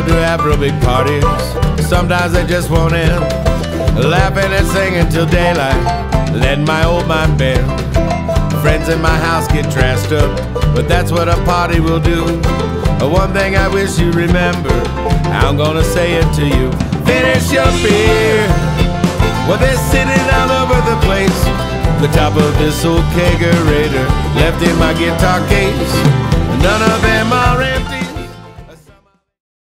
love to have real big parties. Sometimes they just won't end. Laughing and singing till daylight, letting my old mind bend. Friends in my house get dressed up, but that's what a party will do. One thing I wish you remember, I'm gonna say it to you. Finish your beer. Well, they're sitting all over the place. The top of this old kegerator left in my guitar case. None of them are empty.